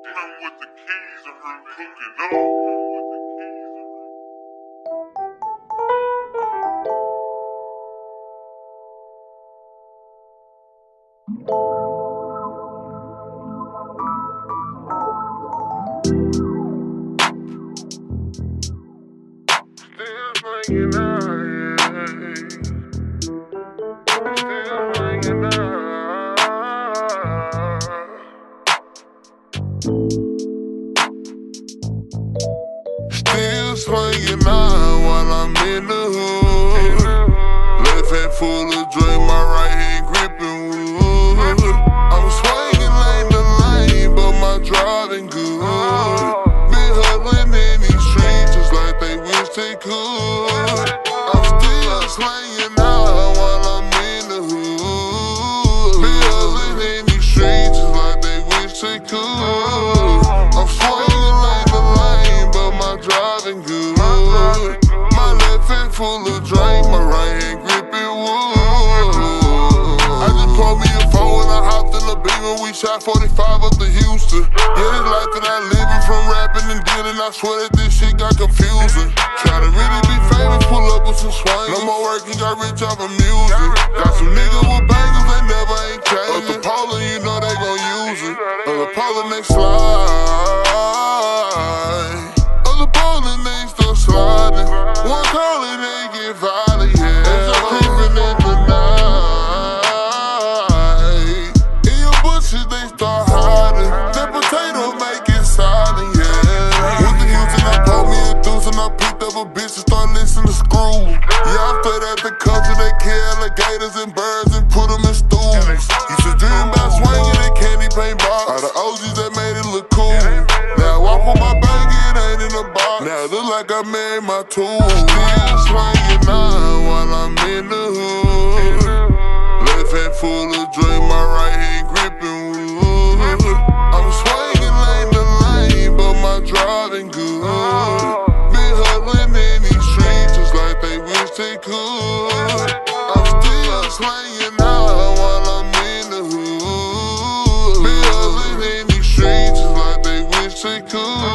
Come with the keys and her cooking up. Still slangin' out, still slangin' out. Still slangin' out while I'm in the hood. Left hand full of drink, my right hand gripping wood. I'm swinging lane to lane, but my driving good. Been hustling in these streets just like they wish they could. I'm still slanging out while I'm in the hood. Been hustling in these streets just like they wish they could. I'm swinging lane to lane, but my driving good. My left hand full of drink, my right hand gripping wood. I just pulled me a phone when I hopped in the Beamer. We shot 45 up to Houston. Yeah, this life that I living from rapping and dealing. I swear that this shit got confusing. Try to really be famous, pull up with some swing. No more working, got rich off of music. Got some niggas with bangers, they never ain't changing. Up the pole, you know they gon' use it. Up the pole and they slide. Up the pole and they still sliding. One call and they get violent, yeah. As I'm creeping in the night, in your bushes they start hiding. That potato make it silent, yeah. With the Houston, I pulled me a deuce and I picked up a bitch and started listening to Screw. Yeah, I fed at the country, they kill alligators and birds and put them in stools. Used to dream about swinging and candy paint box. All the OGs that made it look cool. Now I walk with my bag, it ain't in a box. Now it look like I made my tools. Still slanging out while I'm in the hood. Left hand full of drink, my right hand gripping wood. I'm swinging lane to lane, but my driving good. Been hustling in these streets just like they wish they could. I'm still slanging out while I'm in the hood. Been hustling in these streets just like they wish they could.